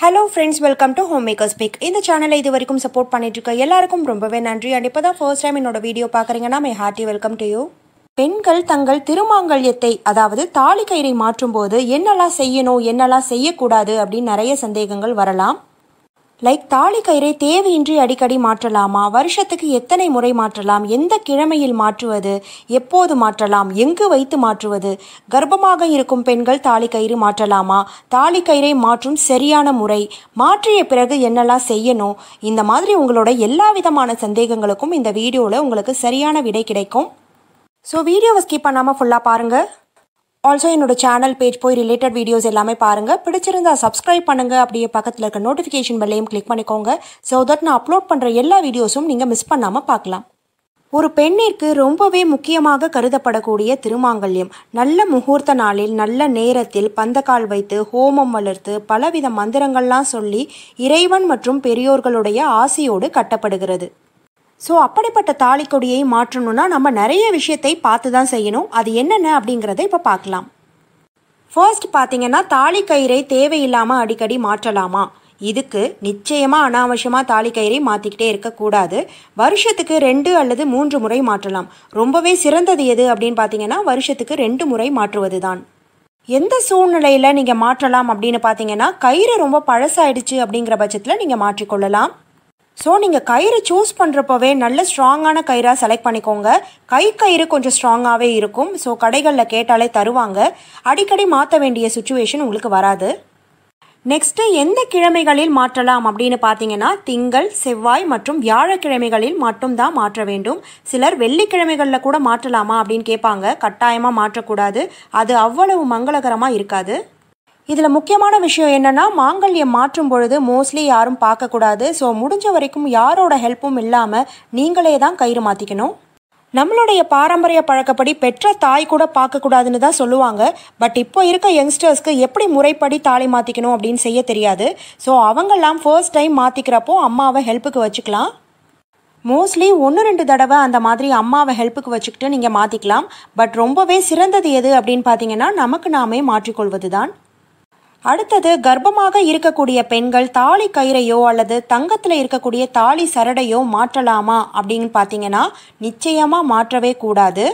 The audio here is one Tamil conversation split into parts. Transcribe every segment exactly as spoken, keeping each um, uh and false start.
Hello friends, welcome to Homemakers Pick. இந்த சேனலை இதுவரைக்கும் சப்போர்ட் பண்ணிட்டு இருக்க எல்லாருக்கும் ரொம்பவே நன்றி. and இப்போதான் ஃபர்ஸ்ட் டைம் என்னோட வீடியோ பார்க்குறீங்கன்னா my hearty welcome to you. பெண்கள் தங்கள் திருமாங்கல்யத்தை அதாவது தாலி கயிறை மாற்றும் போது என்னெல்லாம் செய்யணும் என்னெல்லாம் செய்யக்கூடாது அப்படின்னு நிறைய சந்தேகங்கள் வரலாம். லைக் தாலி கயிறை தேவையின்றி அடிக்கடி மாற்றலாமா, வருஷத்துக்கு எத்தனை முறை மாற்றலாம், எந்த கிழமையில் மாற்றுவது, எப்போது மாற்றலாம், எங்கு வைத்து மாற்றுவது, கர்ப்பமாக இருக்கும் பெண்கள் தாலி கயிறு மாற்றலாமா, தாலி கயிறை மாற்றும் சரியான முறை, மாற்றிய பிறகு என்னெல்லாம் செய்யணும், இந்த மாதிரி உங்களோட எல்லா விதமான சந்தேகங்களுக்கும் இந்த வீடியோவில் உங்களுக்கு சரியான விடை கிடைக்கும். ஸோ வீடியோவை ஸ்கிப் பண்ணாமல் ஃபுல்லாக பாருங்கள். ஆல்சோ என்னோட சேனல் பேஜ் போய் ரிலேட்டட் வீடியோஸ் எல்லாமே பாருங்கள். பிடிச்சிருந்தா சப்ஸ்கிரைப் பண்ணுங்கள். அப்படியே பக்கத்தில் இருக்க நோட்டிஃபிகேஷன் பெல்லையும் கிளிக் பண்ணிக்கோங்க. ஸோ தட் நான் அப்லோட் பண்ணுற எல்லா வீடியோஸும் நீங்கள் மிஸ் பண்ணாமல் பார்க்கலாம். ஒரு பெண்ணிற்கு ரொம்பவே முக்கியமாக கருதப்படக்கூடிய திருமாங்கல்யம் நல்ல முகூர்த்த நாளில் நல்ல நேரத்தில் பந்தக்கால் வைத்து ஹோமம் வளர்த்து பலவித மந்திரங்கள்லாம் சொல்லி இறைவன் மற்றும் பெரியோர்களுடைய ஆசையோடு கட்டப்படுகிறது. ஸோ அப்படிப்பட்ட தாலி கொடியை மாற்றணும்னா நம்ம நிறைய விஷயத்தை பார்த்து தான் செய்யணும். அது என்னென்ன அப்படிங்கிறத இப்போ பார்க்கலாம். ஃபர்ஸ்ட் பார்த்தீங்கன்னா தாலி கயிறை தேவையில்லாமல் அடிக்கடி மாற்றலாமா? இதுக்கு நிச்சயமாக அனாவசியமாக தாலி கயிறை மாற்றிக்கிட்டே இருக்கக்கூடாது. வருஷத்துக்கு ரெண்டு அல்லது மூன்று முறை மாற்றலாம். ரொம்பவே சிறந்தது எது அப்படின்னு பார்த்தீங்கன்னா வருஷத்துக்கு ரெண்டு முறை மாற்றுவது தான். எந்த சூழ்நிலையில் நீங்கள் மாற்றலாம் அப்படின்னு பார்த்தீங்கன்னா கயிறு ரொம்ப பழசாயிடுச்சு அப்படிங்கிற பட்சத்தில் நீங்கள் மாற்றிக்கொள்ளலாம். ஸோ நீங்கள் கயிறு சூஸ் பண்ணுறப்பவே நல்ல ஸ்ட்ராங்கான கயிறாக செலக்ட் பண்ணிக்கோங்க. கை கயிறு கொஞ்சம் ஸ்ட்ராங்காகவே இருக்கும். ஸோ கடைகளில் கேட்டாலே தருவாங்க. அடிக்கடி மாற்ற வேண்டிய சுச்சுவேஷன் உங்களுக்கு வராது. நெக்ஸ்ட்டு எந்த கிழமைகளில் மாற்றலாம் அப்படின்னு பார்த்தீங்கன்னா திங்கள், செவ்வாய் மற்றும் வியாழக்கிழமைகளில் மட்டும்தான் மாற்ற வேண்டும். சிலர் வெள்ளிக்கிழமைகளில் கூட மாற்றலாமா அப்படின்னு கேட்பாங்க. கட்டாயமாக மாற்றக்கூடாது. அது அவ்வளவு மங்களகரமாக இருக்காது. இதில் முக்கியமான விஷயம் என்னென்னா மாங்கல்யம் மாற்றும் பொழுது மோஸ்ட்லி யாரும் பார்க்கக்கூடாது. ஸோ முடிஞ்ச வரைக்கும் யாரோட ஹெல்ப்பும் இல்லாமல் நீங்களே தான் கயிறு மாற்றிக்கணும். நம்மளுடைய பாரம்பரிய பழக்கப்படி பெற்ற தாய் கூட பார்க்கக்கூடாதுன்னு தான் சொல்லுவாங்க. பட் இப்போ இருக்க யங்ஸ்டர்ஸ்க்கு எப்படி முறைப்படி தாலி மாற்றிக்கணும் அப்படின்னு செய்ய தெரியாது. ஸோ அவங்கெல்லாம் ஃபர்ஸ்ட் டைம் மாற்றிக்கிறப்போ அம்மாவை ஹெல்ப்புக்கு வச்சுக்கலாம். மோஸ்ட்லி ஒன்று ரெண்டு தடவை அந்த மாதிரி அம்மாவை ஹெல்ப்புக்கு வச்சுக்கிட்டு நீங்கள் மாற்றிக்கலாம். பட் ரொம்பவே சிறந்தது எது அப்படின்னு பார்த்தீங்கன்னா நமக்கு நாமே மாற்றிக்கொள்வது தான். அடுத்தது கர்ப்பமாக இருக்கக்கூடிய பெண்கள் தாலி கயிறையோ அல்லது தங்கத்தில் இருக்கக்கூடிய தாலி சரடையோ மாற்றலாமா அப்படின்னு பார்த்தீங்கன்னா நிச்சயமாக மாற்றவே கூடாது.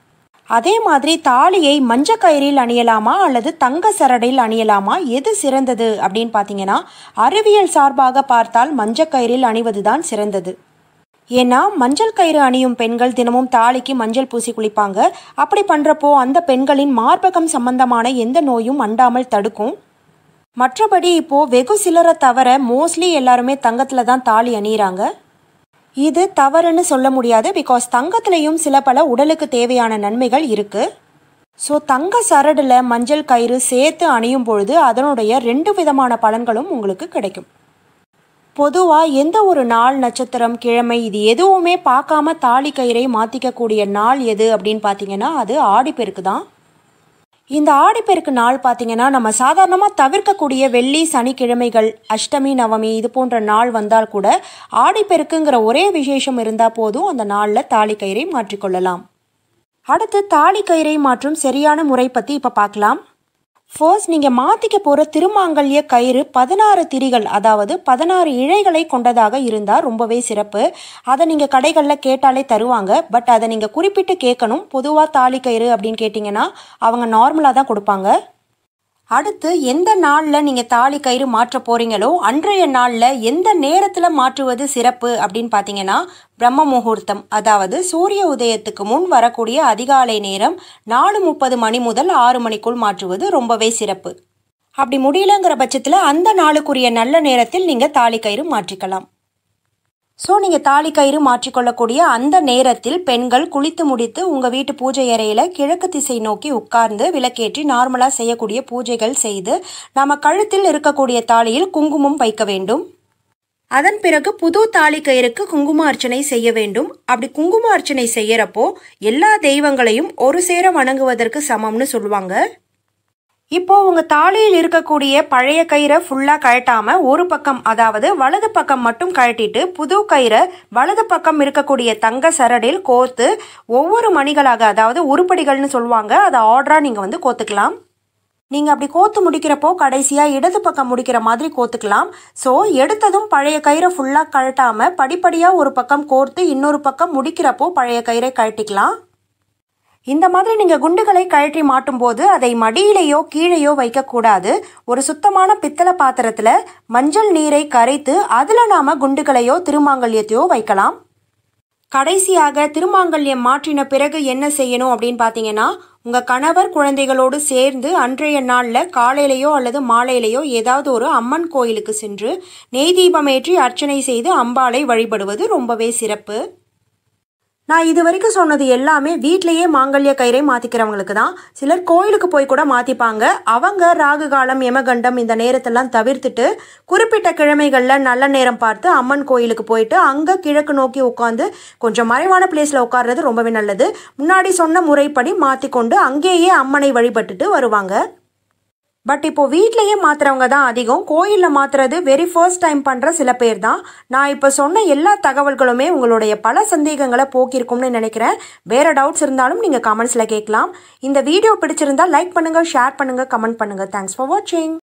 அதே மாதிரி தாலியை மஞ்ச கயிறில் அணியலாமா அல்லது தங்க சரடையில் அணியலாமா, எது சிறந்தது அப்படின்னு பார்த்தீங்கன்னா அறிவியல் சார்பாக பார்த்தால் மஞ்ச கயிறில் அணிவது தான் சிறந்தது. ஏன்னா மஞ்சள் கயிறு அணியும் பெண்கள் தினமும் தாலிக்கு மஞ்சள் பூசி குளிப்பாங்க. அப்படி பண்ணுறப்போ அந்த பெண்களின் மார்பகம் சம்பந்தமான எந்த நோயும் அண்டாமல் தடுக்கும். மற்றபடி இப்போது வெகு சிலரை தவிர மோஸ்ட்லி எல்லாருமே தங்கத்தில் தான் தாலி அணியிறாங்க. இது தவறுன்னு சொல்ல முடியாது. பிகாஸ் தங்கத்திலையும் சில பல உடலுக்கு தேவையான நன்மைகள் இருக்குது. ஸோ தங்க சரடில் மஞ்சள் கயிறு சேர்த்து அணியும் பொழுது அதனுடைய ரெண்டு விதமான பலன்களும் உங்களுக்கு கிடைக்கும். பொதுவாக எந்த ஒரு நாள், நட்சத்திரம், கிழமை இது எதுவுமே பார்க்காம தாலி கயிறை மாற்றிக்கக்கூடிய நாள் எது அப்படின்னு பார்த்தீங்கன்னா அது ஆடிப்பெருக்கு தான். இந்த ஆடிப்பெருக்கு நாள் பார்த்தீங்கன்னா நம்ம சாதாரணமாக தவிர்க்கக்கூடிய வெள்ளி, சனிக்கிழமைகள், அஷ்டமி, நவமி இது போன்ற நாள் வந்தால் கூட ஆடிப்பெருக்குங்கிற ஒரே விசேஷம் இருந்தால் போதும் அந்த நாளில் தாலி கயிறை மாற்றிக்கொள்ளலாம். அடுத்து தாலி கயிறை மாற்றும் சரியான முறை பற்றி இப்போ பார்க்கலாம். ஃபர்ஸ்ட் நீங்கள் மாற்றிக்க போகிற திருமாங்கல்ய கயிறு பதினாறு திரிகள் அதாவது பதினாறு இழைகளை கொண்டதாக இருந்தால் ரொம்பவே சிறப்பு. அதை நீங்கள் கடைகளில் கேட்டாலே தருவாங்க. பட் அதை நீங்கள் குறிப்பிட்டு கேட்கணும். பொதுவாக தாலி கயிறு அப்படின்னு கேட்டிங்கன்னா அவங்க நார்மலாக தான் கொடுப்பாங்க. அடுத்து எந்த நாளில் நீங்கள் தாலி கயிறு மாற்ற போகிறீங்களோ அன்றைய நாளில் எந்த நேரத்தில் மாற்றுவது சிறப்பு அப்படின்னு பார்த்தீங்கன்னா பிரம்ம முகூர்த்தம் அதாவது சூரிய உதயத்துக்கு முன் வரக்கூடிய அதிகாலை நேரம் நாலு முப்பது மணி முதல் ஆறு மணிக்குள் மாற்றுவது ரொம்பவே சிறப்பு. அப்படி முடியலங்கிற பட்சத்தில் அந்த நாளுக்குரிய நல்ல நேரத்தில் நீங்கள் தாலி கயிறு மாற்றிக்கலாம். ஸோ நீங்கள் தாலி கயிறு மாற்றிக்கொள்ளக்கூடிய அந்த நேரத்தில் பெண்கள் குளித்து முடித்து உங்கள் வீட்டு பூஜை அறையில் கிழக்கு திசை நோக்கி உட்கார்ந்து விளக்கேற்றி நார்மலாக செய்யக்கூடிய பூஜைகள் செய்து நம்ம கழுத்தில் இருக்கக்கூடிய தாலியில் குங்குமம் வைக்க வேண்டும். அதன் பிறகு புது தாலி கயிறுக்கு குங்கும அர்ச்சனை செய்ய வேண்டும். அப்படி குங்கும அர்ச்சனை செய்யறப்போ எல்லா தெய்வங்களையும் ஒரு சேர வணங்குவதற்கு சமம்னு சொல்லுவாங்க. இப்போ உங்க தாலியில் இருக்கக்கூடிய பழைய கயிறை ஃபுல்லா கழட்டாம ஒரு பக்கம் அதாவது வலது பக்கம் மட்டும் கழட்டிட்டு புது கயிறை வலது பக்கம் இருக்கக்கூடிய தங்க சரடில் கோர்த்து ஒவ்வொரு மணிகளாக அதாவது உருப்படிகள்னு சொல்லுவாங்க அதை ஆர்டரா நீங்க வந்து கோத்துக்கலாம். நீங்கள் அப்படி கோத்து முடிக்கிறப்போ கடைசியாக இடது பக்கம் முடிக்கிற மாதிரி கோத்துக்கலாம். ஸோ எடுத்ததும் பழைய கயிறை ஃபுல்லாக கழட்டாமல் படிப்படியாக ஒரு பக்கம் கோர்த்து இன்னொரு பக்கம் முடிக்கிறப்போ பழைய கயிறை கழட்டிக்கலாம். இந்த மாதிரி நீங்கள் குண்டுகளை கழற்றி மாட்டும் போது அதை மடியிலேயோ கீழேயோ வைக்கக்கூடாது. ஒரு சுத்தமான பித்தளை பாத்திரத்தில் மஞ்சள் நீரை கரைத்து அதில் நாம் குண்டுகளையோ திருமாங்கல்யத்தையோ வைக்கலாம். கடைசியாக திருமாங்கல்யம் மாற்றின பிறகு என்ன செய்யணும் அப்படின்னு பார்த்தீங்கன்னா, உங்கள் கணவர் குழந்தைகளோடு சேர்ந்து அன்றைய நாளில் காலையிலையோ அல்லது மாலையிலையோ ஏதாவது ஒரு அம்மன் கோயிலுக்கு சென்று நெய் தீபமேற்றி அர்ச்சனை செய்து அம்பாளை வழிபடுவது ரொம்பவே சிறப்பு. நான் இது வரைக்கும் சொன்னது எல்லாமே வீட்லேயே மாங்கல்ய கயிறை மாற்றிக்கிறவங்களுக்கு தான். சிலர் கோயிலுக்கு போய் கூட மாற்றிப்பாங்க. அவங்க ராகு காலம் யமகண்டம் இந்த நேரத்தெல்லாம் தவிர்த்துட்டு குறிப்பிட்ட கிழமைகளில் நல்ல நேரம் பார்த்து அம்மன் கோயிலுக்கு போயிட்டு அங்கே கிழக்கு நோக்கி உட்காந்து கொஞ்சம் மறைவான பிளேஸில் உட்கார்றது ரொம்பவே நல்லது. முன்னாடி சொன்ன முறைப்படி மாற்றிக்கொண்டு அங்கேயே அம்மனை வழிபட்டுட்டு வருவாங்க. பட் இப்போ வீட்லேயே மாத்துறவங்க தான் அதிகம். கோயிலில் மாத்துறது வெரி ஃபர்ஸ்ட் டைம் பண்ணுற சில பேர் தான். நான் இப்போ சொன்ன எல்லா தகவல்களுமே உங்களுடைய பல சந்தேகங்களை போக்கியிருக்கும்னு நினைக்கிறேன். வேறு டவுட்ஸ் இருந்தாலும் நீங்கள் கமெண்ட்ஸில் கேட்கலாம். இந்த வீடியோ பிடிச்சிருந்தா லைக் பண்ணுங்கள், ஷேர் பண்ணுங்கள், கமெண்ட் பண்ணுங்கள். தேங்க்ஸ் ஃபார் வாட்சிங்.